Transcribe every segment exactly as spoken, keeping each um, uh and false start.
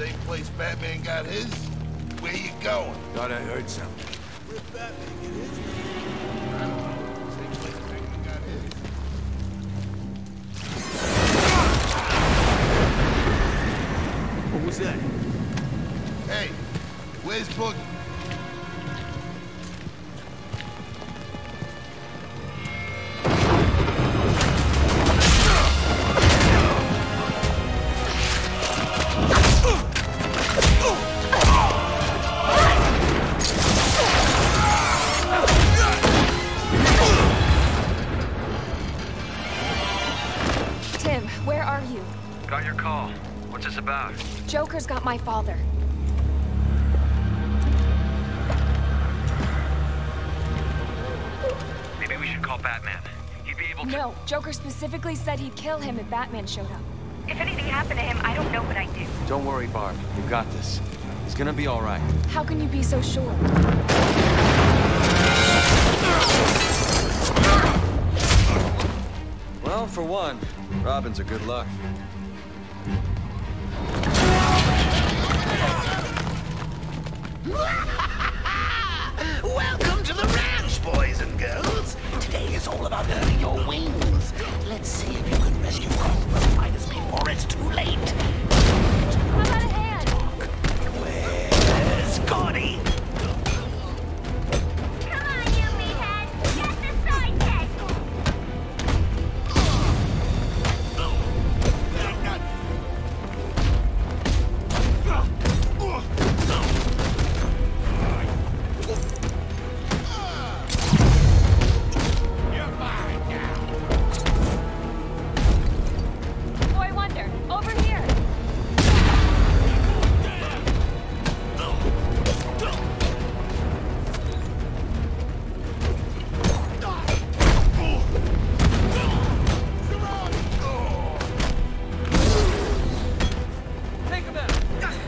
Same place Batman got his? Where you going? Thought I heard something. Where'd Batman get his? I don't know. Same place Batman got his. What was that? Hey, where's Boogie? Got your call. What's this about? Joker's got my father. Maybe we should call Batman. He'd be able to— No, Joker specifically said he'd kill him if Batman showed up. If anything happened to him, I don't know what I'd do. Don't worry, Barb. You got this. He's gonna be all right. How can you be so sure? Well, for one, Robin's a good luck. Welcome to the ranch, boys and girls. Today is all about earning your wings. Let's see if you can rescue Gotham Minus before it's too late. How about a hand? Where's Scotty? Come on, you meathead! Get the sidekick! Boy Wonder, over here! Take him out!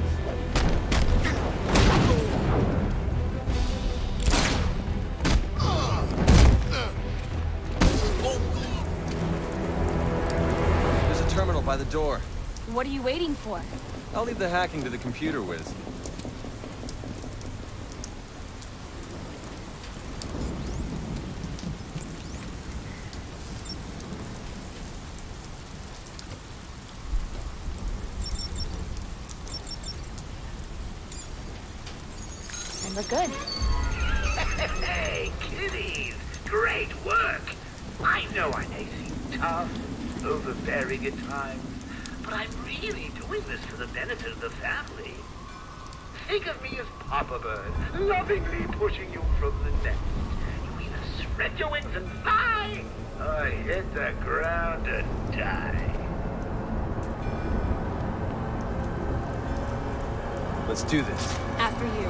There's a terminal by the door. What are you waiting for? I'll leave the hacking to the computer whiz. And we're good. Hey, kiddies! Great work! I know I may seem tough, overbearing at times, but I'm really doing this for the benefit of the family. Think of me as Papa Bird, lovingly pushing you from the nest. You either spread your wings and fly, or hit the ground and die. Let's do this. After you.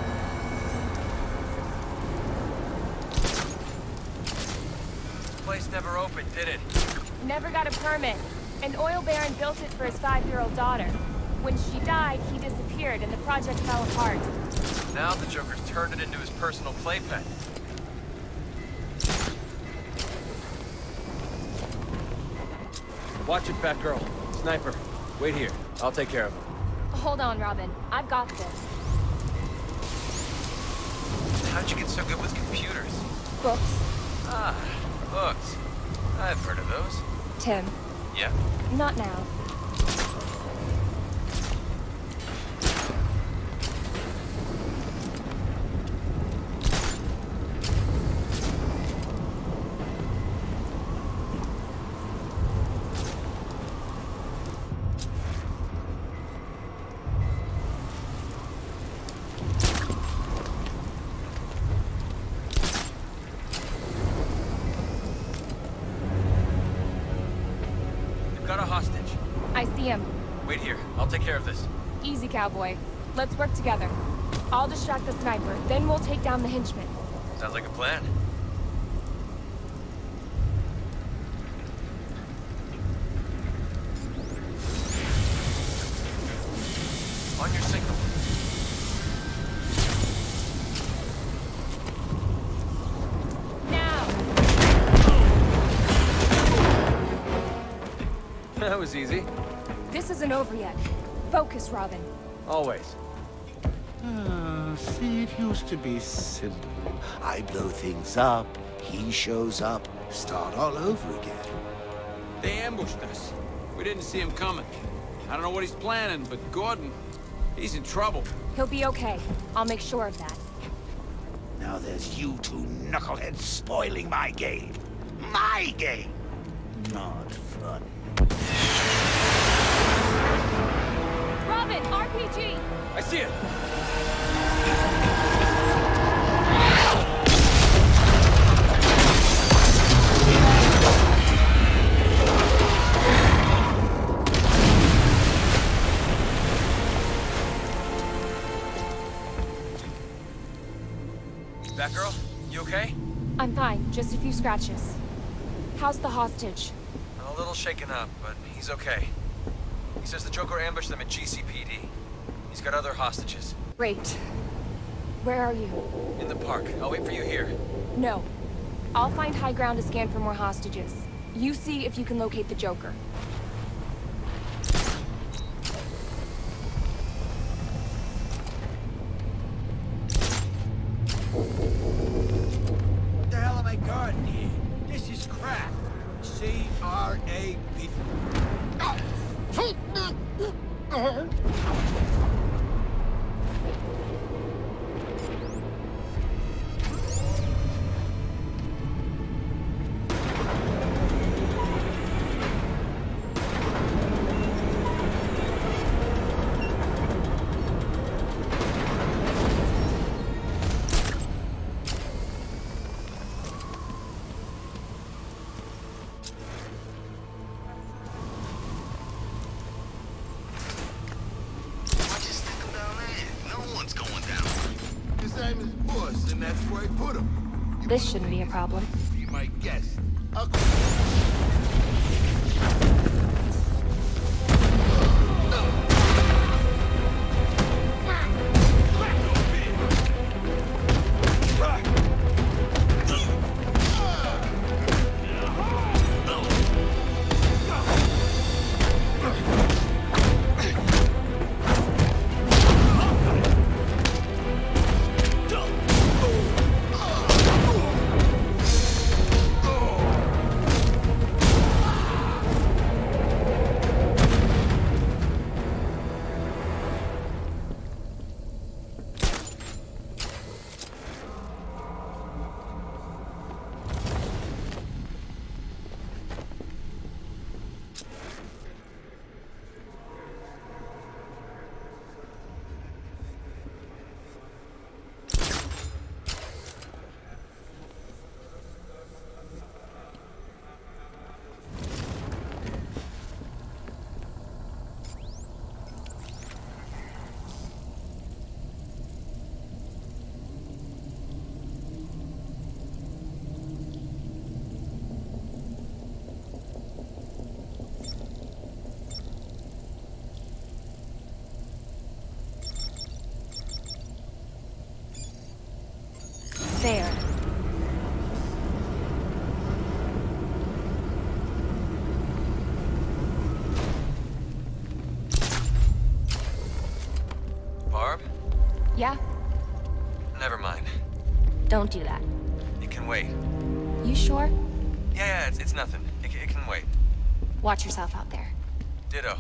Place never opened, did it? Never got a permit. An oil baron built it for his five-year-old daughter. When she died, he disappeared and the project fell apart. Now the Joker's turned it into his personal playpen. Watch it, Batgirl. Sniper, wait here. I'll take care of him. Hold on, Robin. I've got this. How'd you get so good with computers? Books. Ah, books. I've heard of those. Tim. Yeah? Not now. Got a hostage. I see him. Wait here. I'll take care of this. Easy, cowboy. Let's work together. I'll distract the sniper, then we'll take down the henchman. Sounds like a plan. On your signal. Now! That was easy. This isn't over yet. Focus, Robin. Always. Ah, see, it used to be simple. I blow things up, he shows up, start all over again. They ambushed us. We didn't see him coming. I don't know what he's planning, but Gordon, he's in trouble. He'll be okay. I'll make sure of that. Now there's you two knuckleheads spoiling my game. My game! Not fun. Robin, R P G! I see it. Batgirl, you okay? I'm fine, just a few scratches. How's the hostage? A little shaken up, but he's okay. He says the Joker ambushed them at G C P D. He's got other hostages. Great. Where are you? In the park. I'll wait for you here. No. I'll find high ground to scan for more hostages. You see if you can locate the Joker. What the hell am I guarding here? This is crap. C R A P. This shouldn't be a problem. Be my guest. I'll There. Barb? Yeah? Never mind. Don't do that. It can wait. You sure? Yeah, yeah, it's, it's nothing. It, it can wait. Watch yourself out there. Ditto.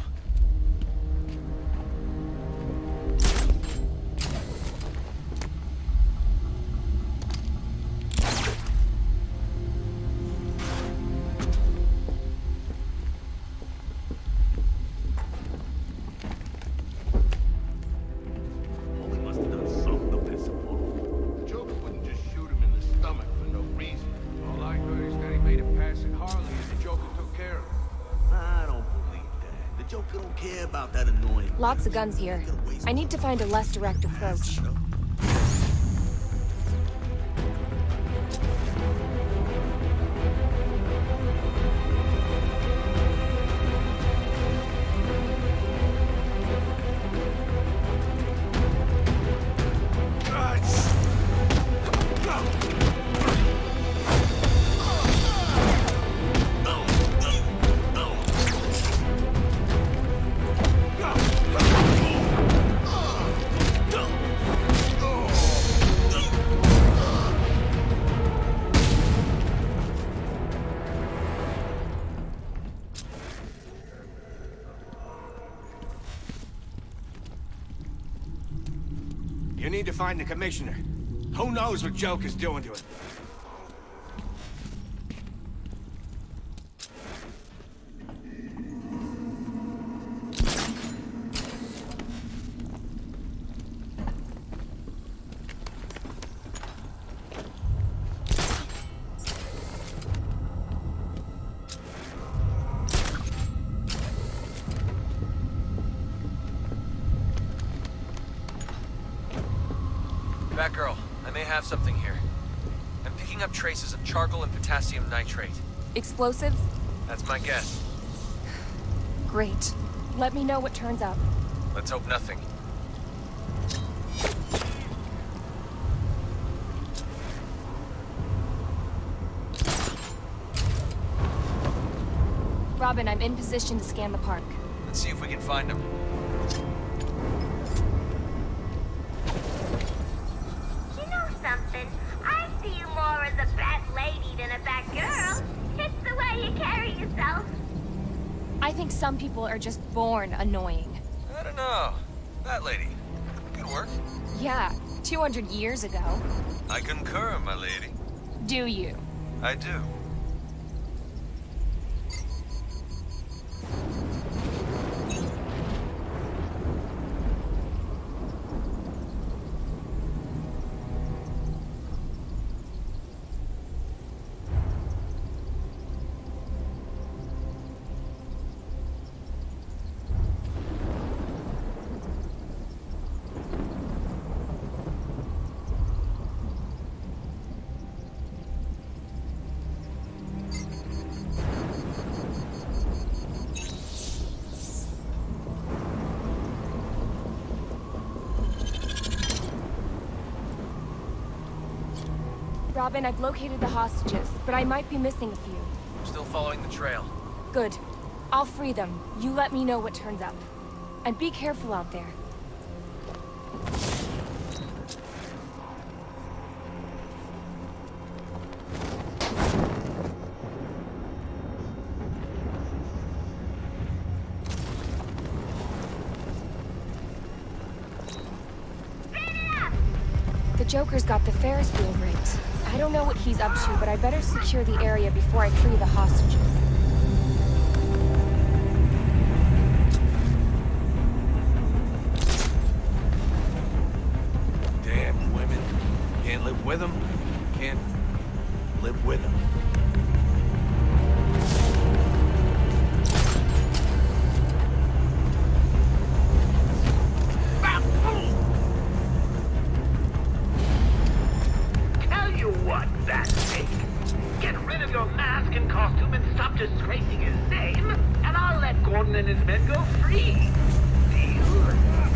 Lots of guns here. I need to find a less direct approach. You need to find the commissioner. Who knows what Joker's doing to him? Batgirl, I may have something here. I'm picking up traces of charcoal and potassium nitrate. Explosives? That's my guess. Great. Let me know what turns up. Let's hope nothing. Robin, I'm in position to scan the park. Let's see if we can find him. You know something? I see you more as a bat lady than a bat girl. It's the way you carry yourself. I think some people are just born annoying. I don't know. That lady. Good work. Yeah, two hundred years ago. I concur, my lady. Do you? I do. Robin, I've located the hostages, but I might be missing a few. I'm still following the trail. Good. I'll free them. You let me know what turns up. And be careful out there. The Joker's got the Ferris wheel rigged. I don't know what he's up to, but I better secure the area before I free the hostages. Damn women. Can't live with them. Can't live with them. Tell you what, that fake. Get rid of your mask and costume and stop disgracing his name, and I'll let Gordon and his men go free. Deal?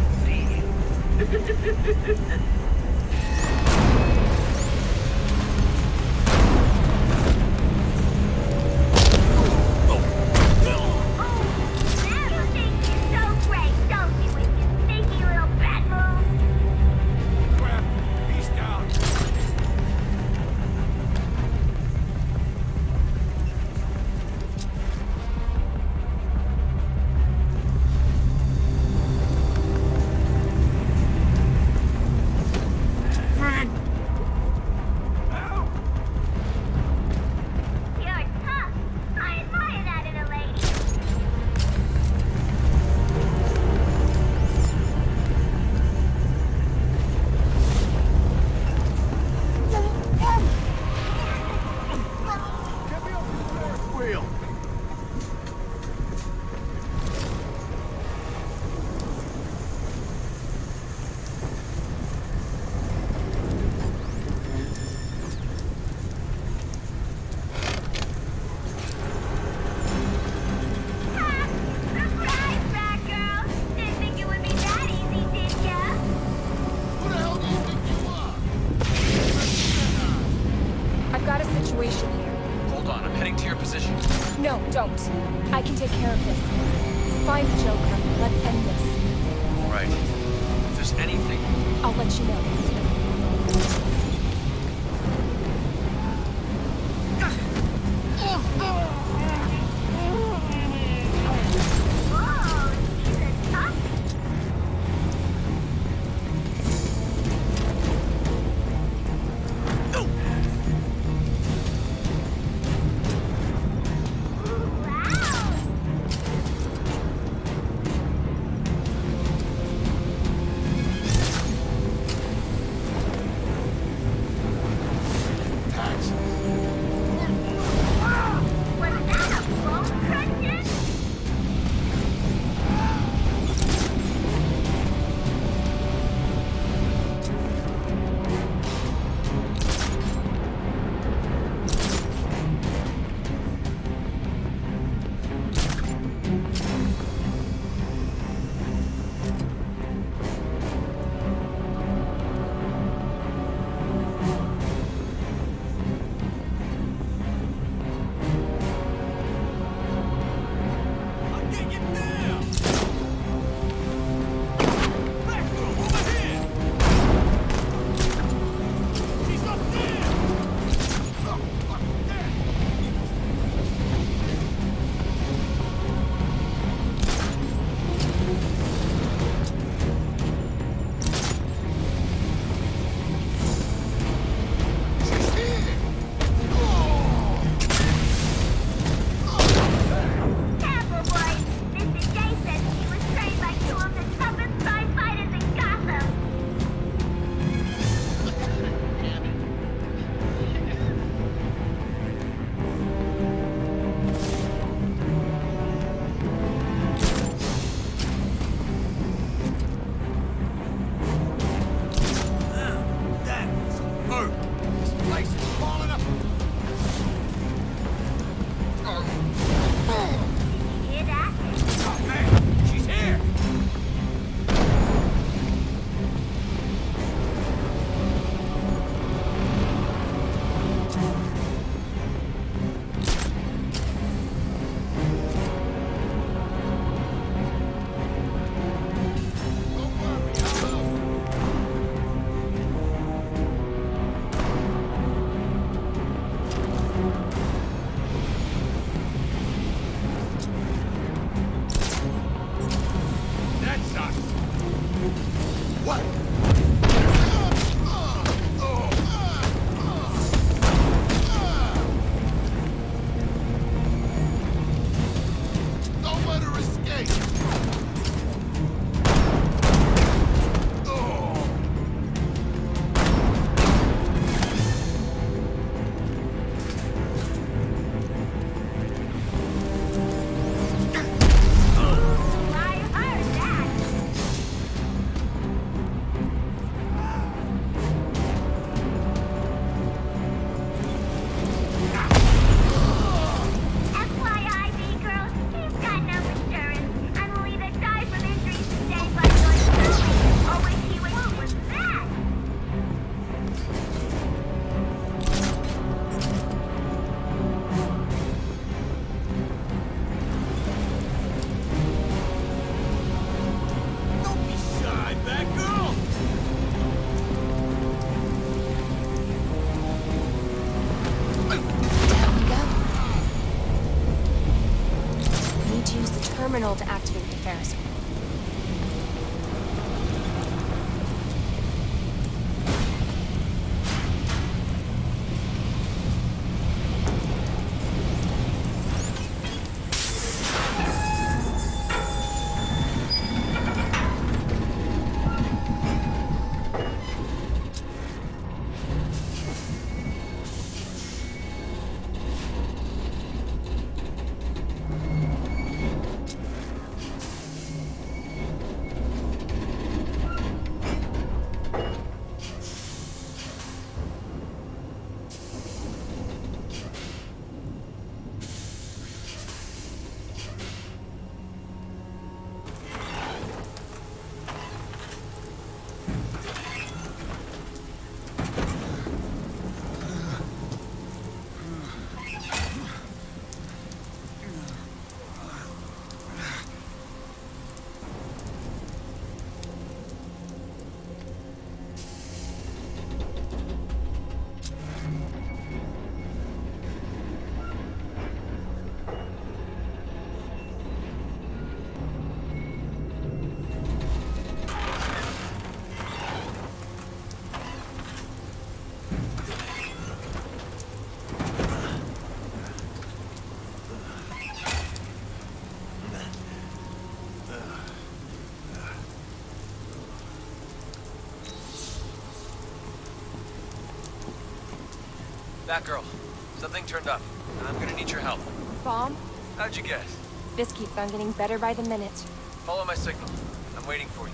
Deal. No, don't. I can take care of this. Find the Joker. Let's end this. All right. If there's anything... I'll let you know. terminal to activate the Ferris wheel. Batgirl, something turned up. I'm gonna need your help. Bomb? How'd you guess? This keeps on getting better by the minute. Follow my signal. I'm waiting for you.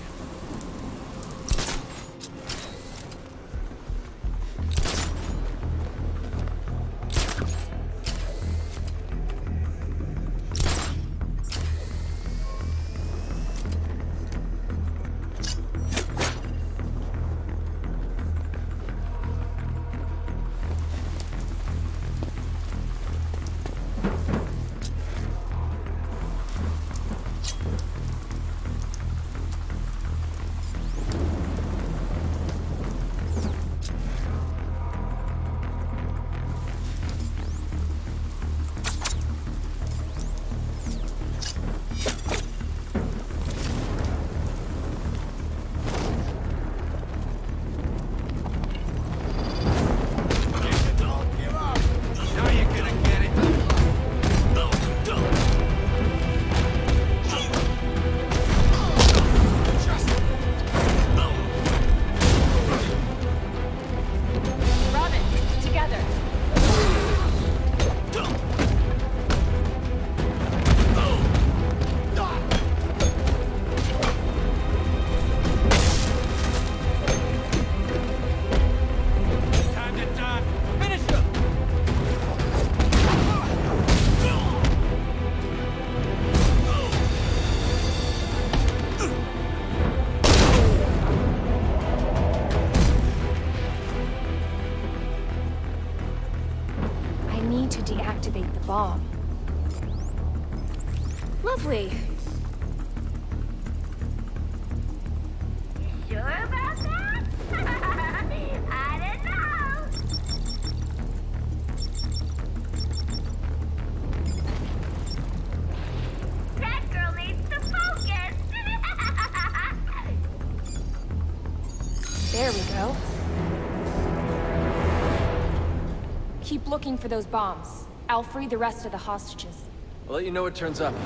Deactivate the bomb. Lovely. Sure about that? I don't know. That girl needs to focus. There we go. Keep looking for those bombs. I'll free the rest of the hostages. I'll let you know what turns up.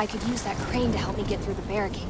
I could use that crane to help me get through the barricade.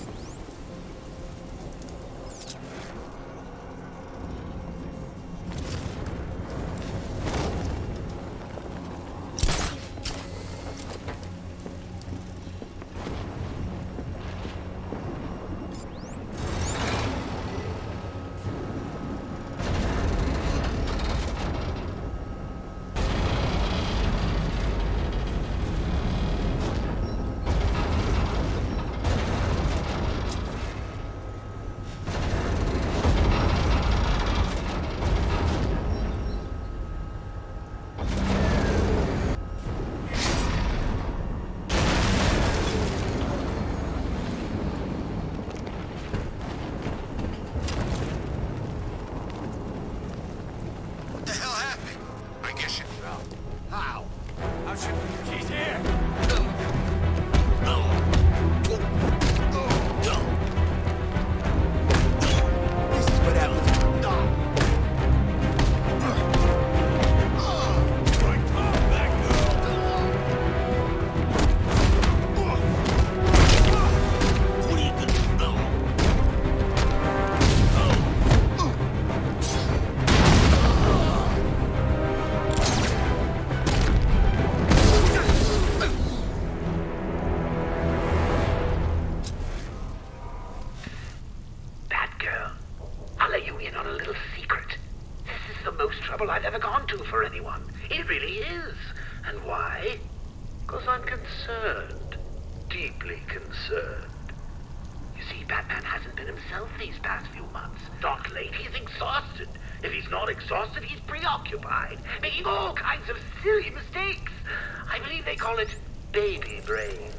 I've ever gone to for anyone. It really is. And why? Because I'm concerned. Deeply concerned. You see, Batman hasn't been himself these past few months. Not late, he's exhausted. If he's not exhausted, he's preoccupied, making all kinds of silly mistakes. I believe they call it baby brain.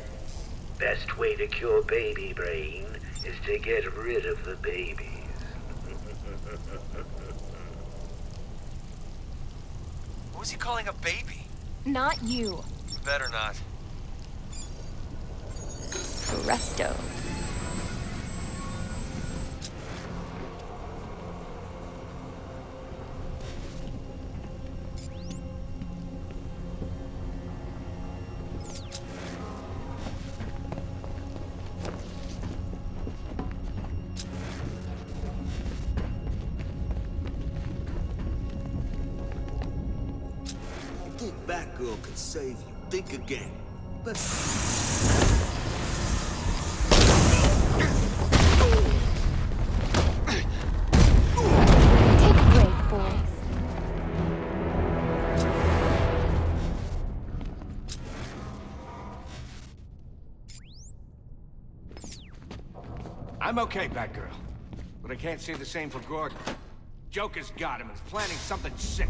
Best way to cure baby brain is to get rid of the babies. Who's he calling a baby? Not you. Better not. Presto. Batgirl can save you. Think again. But... Take a break, boys. I'm okay, Batgirl. But I can't say the same for Gordon. Joker's got him and is planning something sick.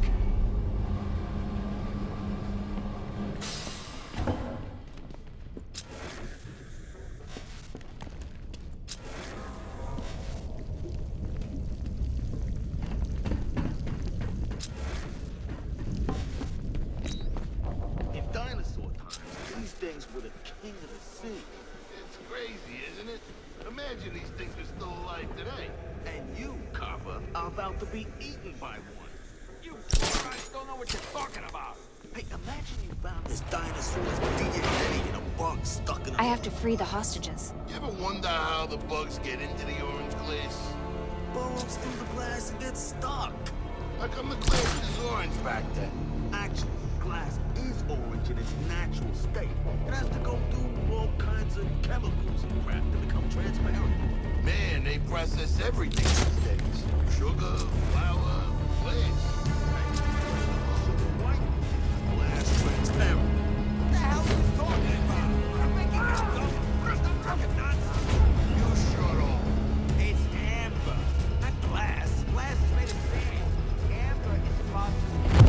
Things were the king of the sea. It's crazy, isn't it? Imagine these things are still alive today. And you, copper, are about to be eaten by one. You guys don't know what you're talking about. Hey, imagine you found this dinosaur's D N A in a bug stuck in a... I have to free the hostages. You ever wonder how the bugs get into the orange glass? Burrows through the glass and get stuck. How come the glass is orange back then? Actually, glass is orange in its natural state. It has to go through all kinds of chemicals and crap to become transparent. Man, they process everything these days. Sugar, flour, glass. Sugar white, glass transparent. What the hell are you talking about? I'm making this dumb. Stop talking nonsense. You shut up. It's amber, not glass. Glass is made of sand. Amber is possible.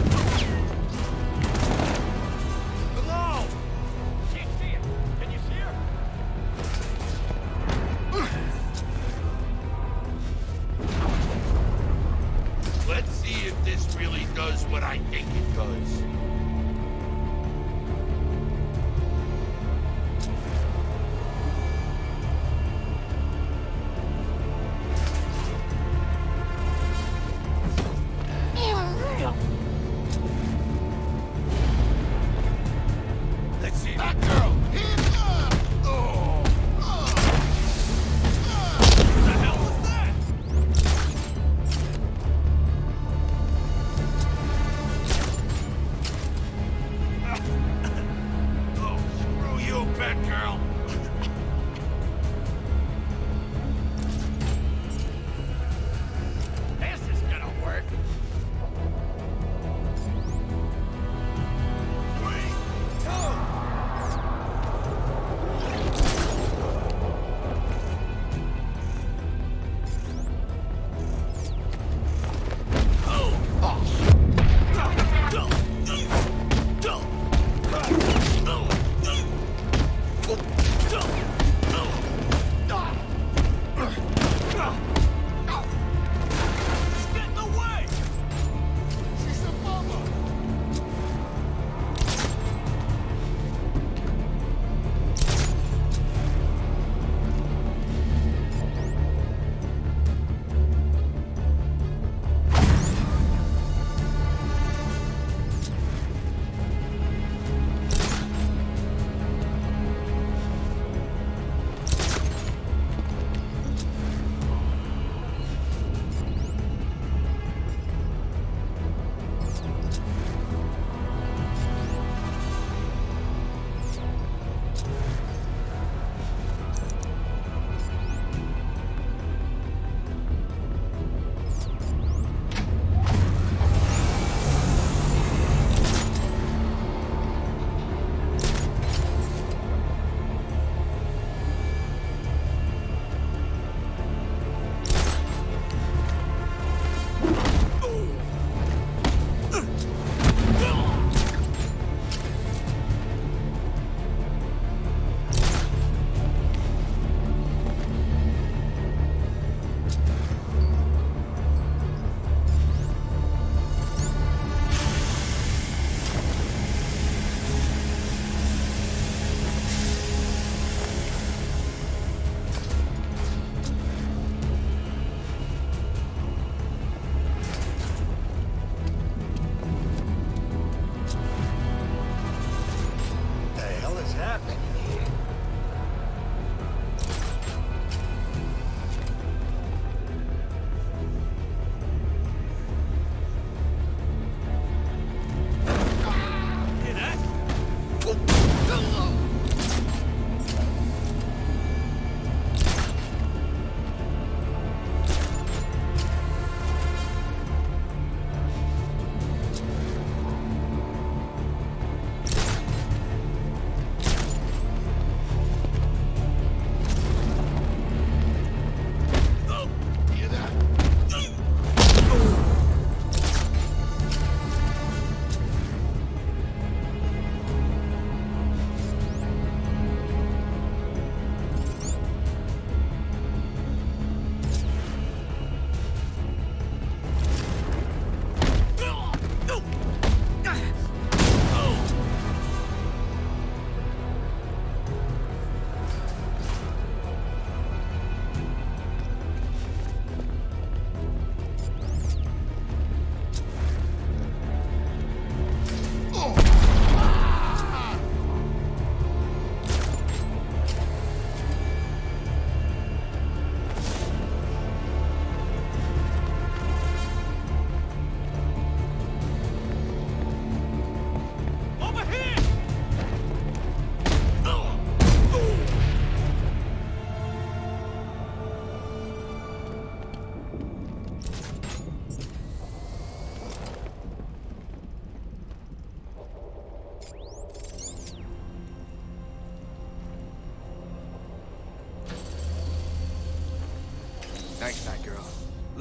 Hello? Can't see her. Can you see her? Let's see if this really does what I think it does. Let's see. Batgirl, hands up!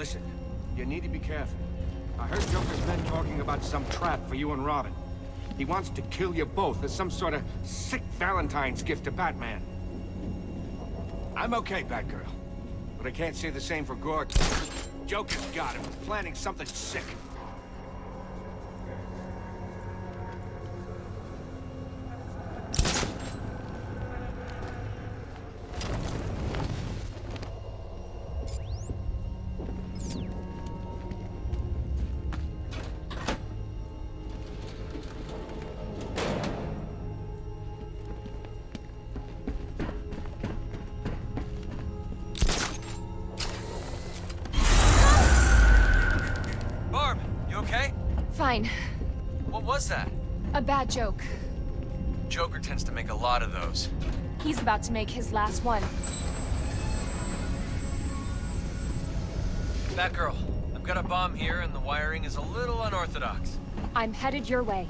Listen, you need to be careful. I heard Joker's men talking about some trap for you and Robin. He wants to kill you both as some sort of sick Valentine's gift to Batman. I'm okay, Batgirl. But I can't say the same for Gordon. Joker's got him. He's planning something sick. Fine. What was that? A bad joke. Joker tends to make a lot of those. He's about to make his last one. Batgirl, I've got a bomb here and the wiring is a little unorthodox. I'm headed your way.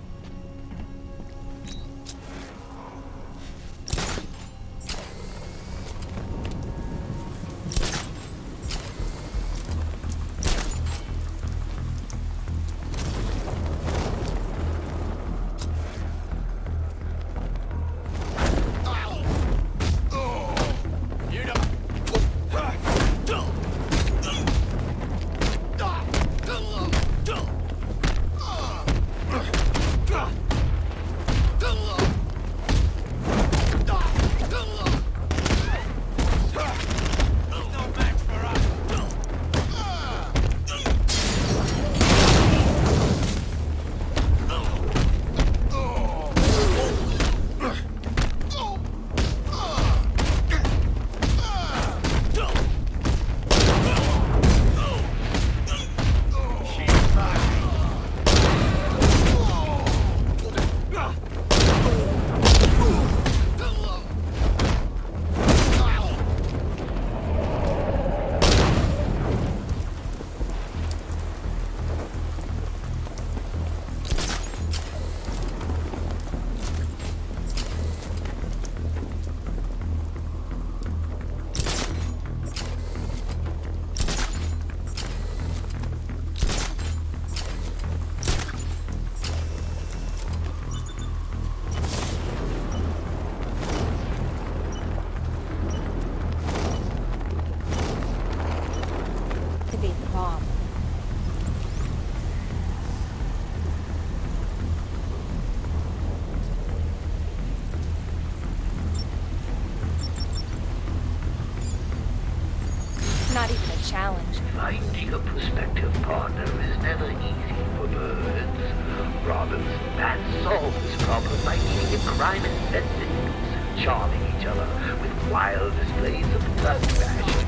Not even a challenge. Finding a prospective partner is never easy for birds. Robin's bats solve this problem by meeting in crime investigators, charming each other with wild displays of blood passion.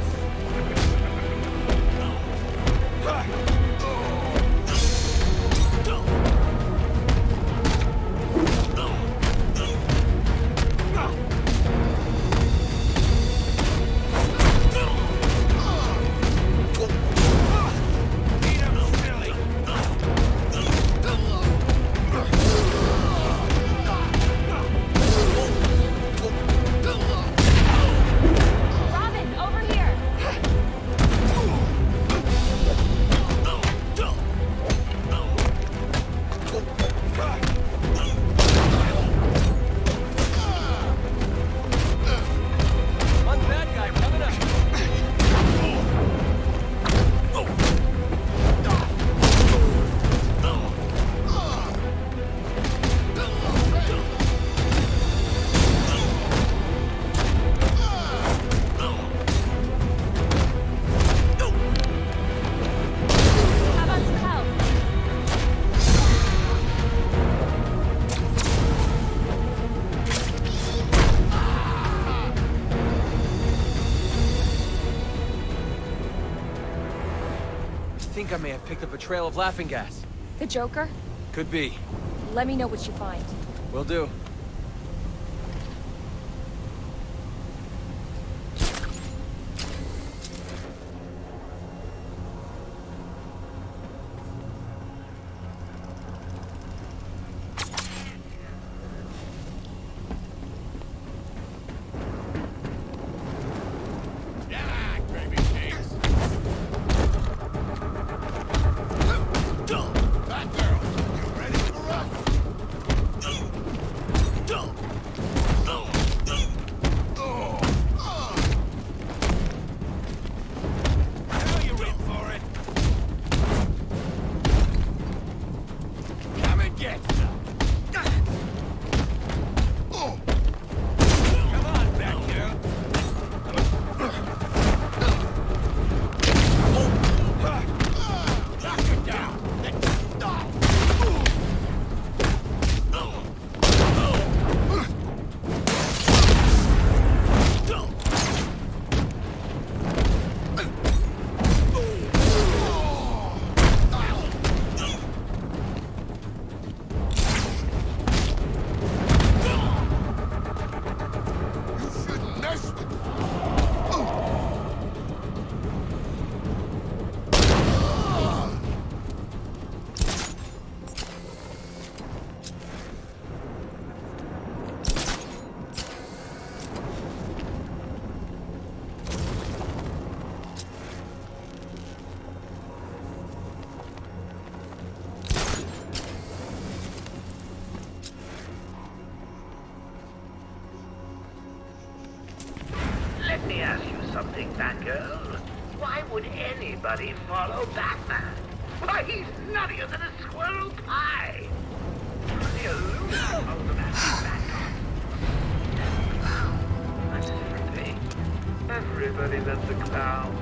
I think I may have picked up a trail of laughing gas. The Joker? Could be. Let me know what you find. Will do. Get some. Oh. Come on, Batgirl. Knock her down. Let me ask you something, Batgirl. Why would anybody follow Batman? Why, he's nuttier than a squirrel pie. The illusion of the Batman. That's a different thing. Everybody that's a clown.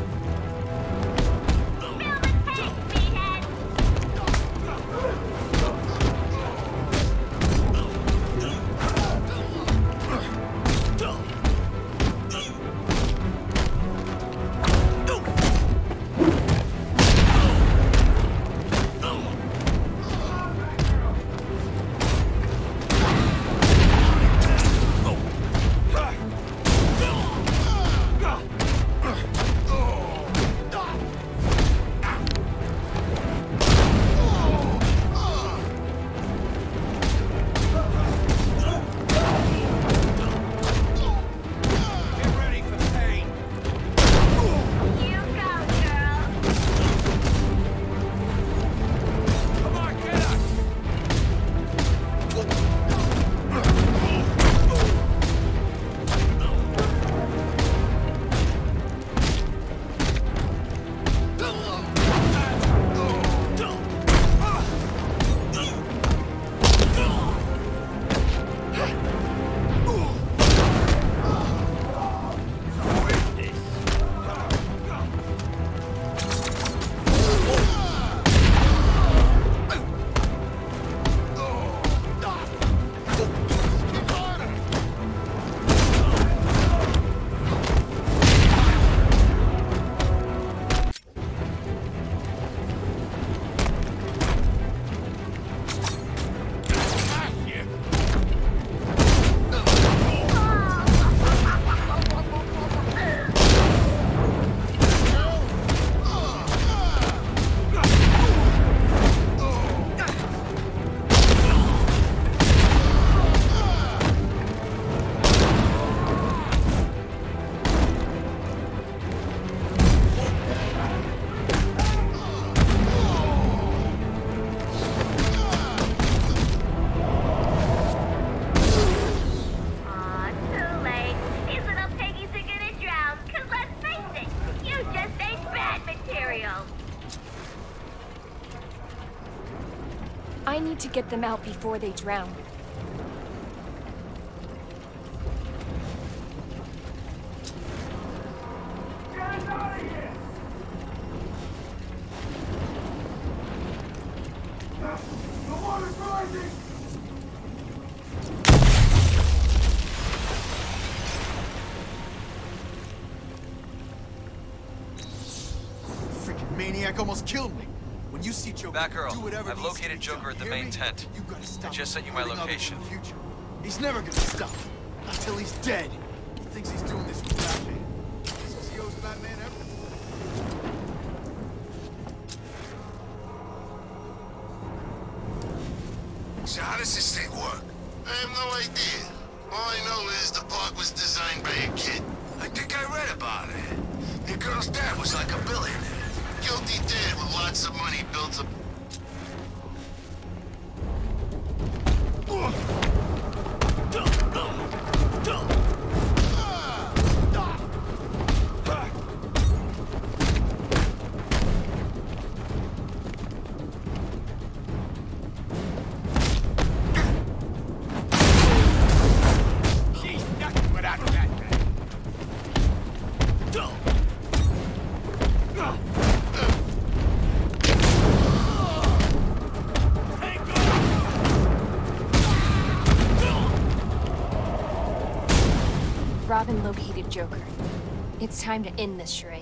I need to get them out before they drown. Get out of here! The water's rising! Freaking maniac almost killed me. When you see Joker, Batgirl, do whatever I've needs to located be Joker done, at the hear main me? tent. You gotta stop I just sent you my hurting others location. in the future. He's never gonna stop until he's dead. He thinks he's doing this with Batman. Says he owes Batman everything. So how does this thing work? I have no idea. All I know is the park was designed by a kid. I think I read about it. The girl's dad was like a billionaire. Guilty dad with lots of money built a... Robin located Joker. It's time to end this charade.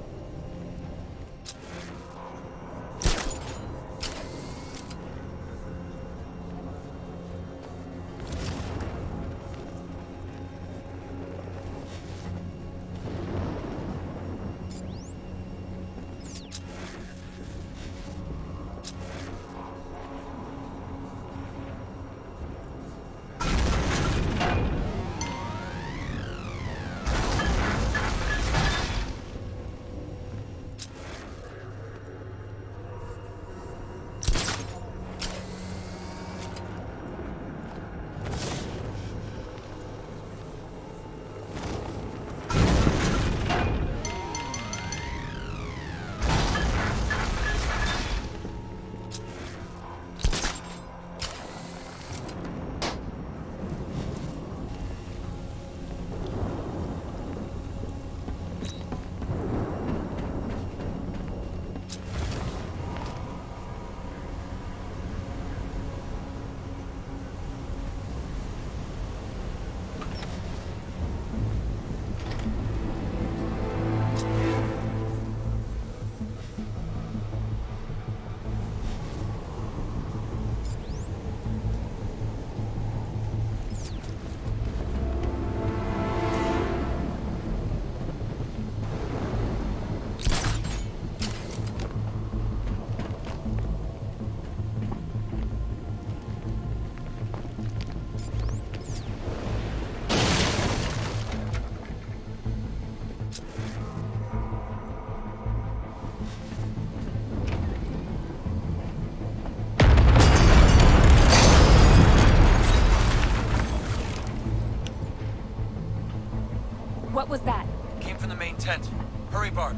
What was that? Came from the main tent. Hurry, Barb.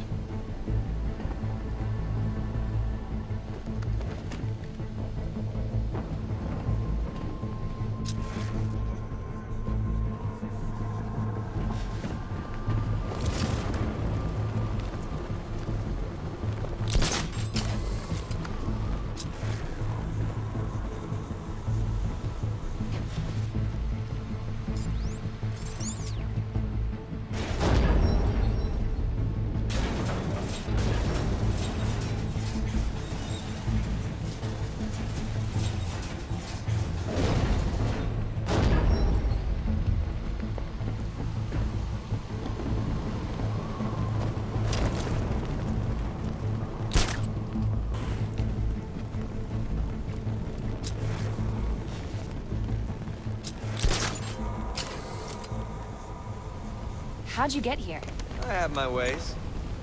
How'd you get here? I have my ways.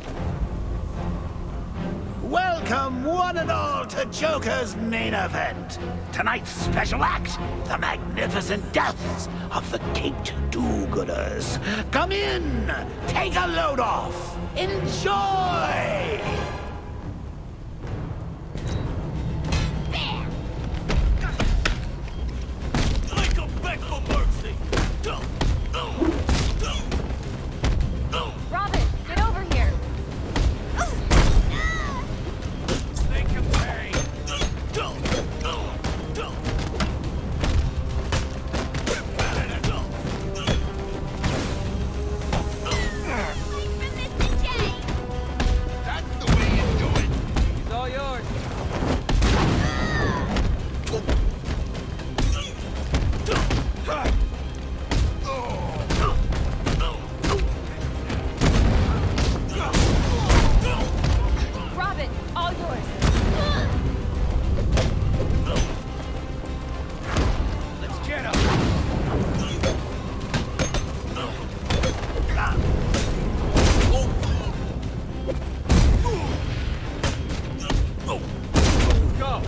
Welcome, one and all, to Joker's main event. Tonight's special act, the magnificent deaths of the Caped Do-Gooders. Come in, take a load off, enjoy! Robin, get over here! It's all yours. Robin, all yours! Let's get him! Go.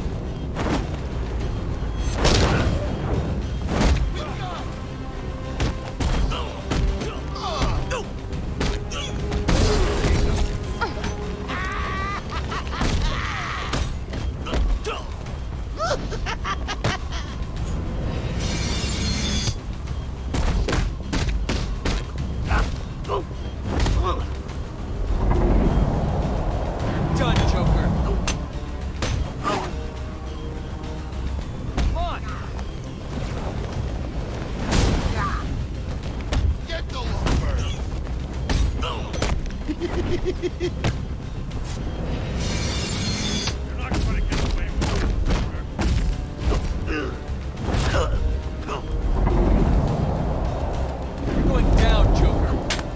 Done, Joker. Come on. Get the law. not gonna get away with it. You're going down, Joker.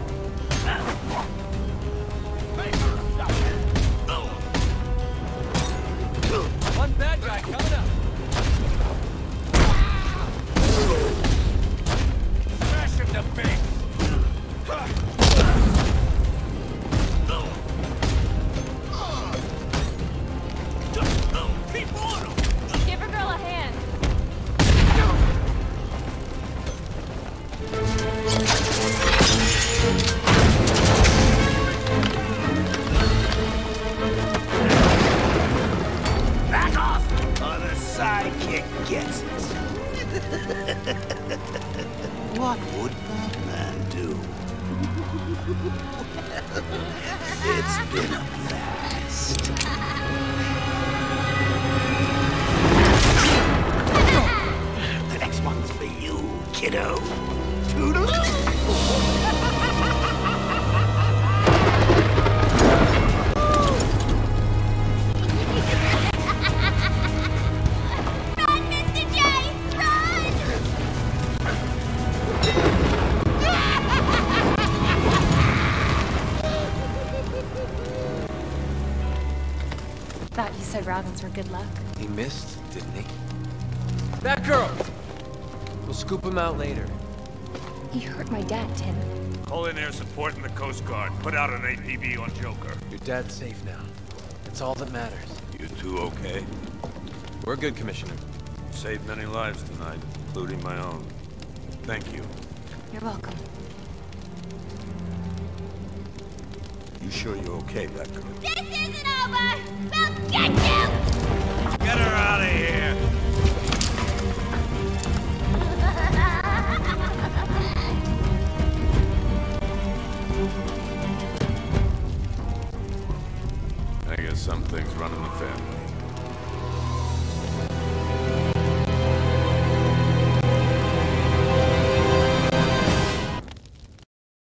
One bad guy coming up. Smash him to bits! Keep on him! Give her girl a hand. Back off, or the sidekick gets it. What would Batman do? It's been a blast. The next one's for you, kiddo. Toodaloo! Run, Mister J! Run! Thought you said Robins were good luck. He missed, didn't he? Batgirl! We'll scoop him out later. He hurt my dad, Tim. Call in air support in the Coast Guard. Put out an A P B on Joker. Your dad's safe now. That's all that matters. You two okay? We're good, Commissioner. Saved many lives tonight, including my own. Thank you. You're welcome. You sure you're okay, Batgirl? This isn't over! We'll get you! Get her out of here! I guess some things run in the family.